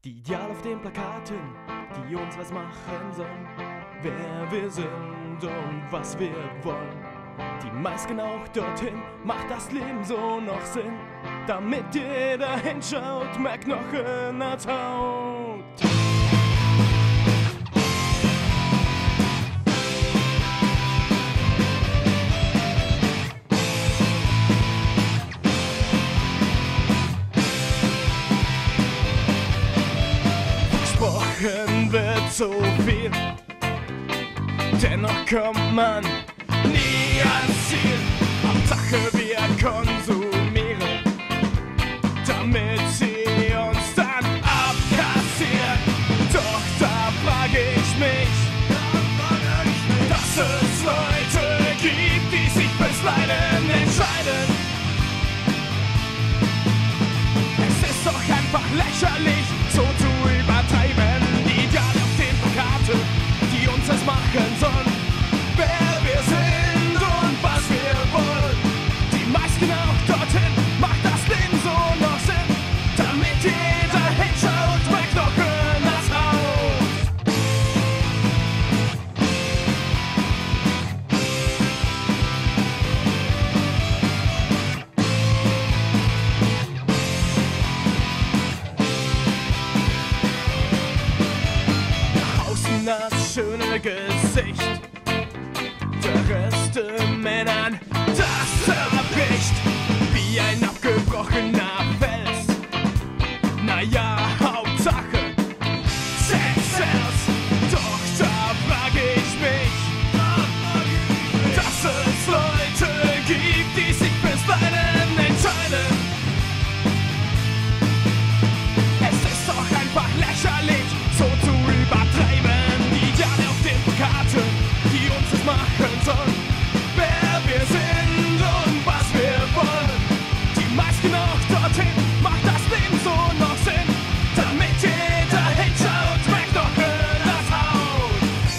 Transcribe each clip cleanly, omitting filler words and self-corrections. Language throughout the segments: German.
Die Ideale auf den Plakaten, die uns was machen sollen, wer wir sind und was wir wollen. Die meisten auch dorthin, macht das Leben so noch Sinn, damit jeder hinschaut, mehr Knochen als Haut. Versprochen wird so viel, dennoch kommt man nie ans Ziel. Hauptsache wir konsumieren, damit sie uns dann abkassieren. Doch da frage ich mich, dass es Leute gibt, die sich fürs Leiden entscheiden. Es ist doch einfach lächerlich, so zu übertreiben. Die Ideale auf den Plakaten, die uns es machen sollen, wer wir sind und was wir wollen. Die meisten auch dorthin, macht das Leben so noch Sinn, damit jeder hinschaut, mehr Knochen als Haut. Außen das schöne Gesicht, der Rest den Männern, das zerbricht wie ein abgebrochener Fels. Naja, Hauptsache Sex, doch da frage ich mich, dass es Leute gibt, die sich fürs Leiden entscheiden. Es ist doch einfach lächerlich, so zu übertreiben. Die Ideale auf den Plakaten, die uns es machen sollen, wer wir sind und was wir wollen. Die meisten auch dorthin, macht das Leben so noch Sinn, damit jeder hinschaut, mehr Knochen als Haut.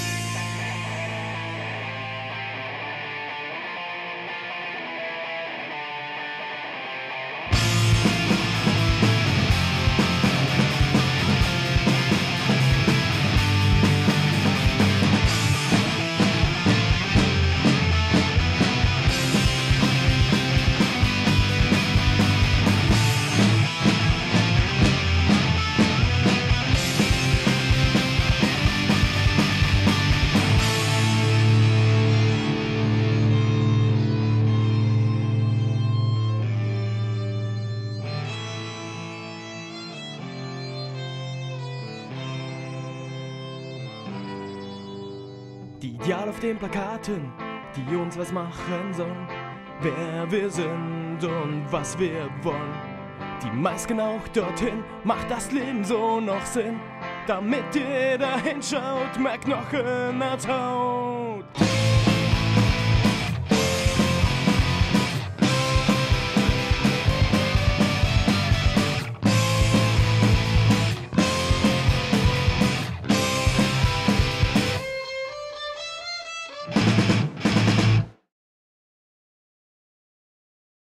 Die Ideale auf den Plakaten, die uns was machen sollen, wer wir sind und was wir wollen. Die meisten auch dorthin, macht das Leben so noch Sinn, damit jeder hinschaut, mehr Knochen als Haut.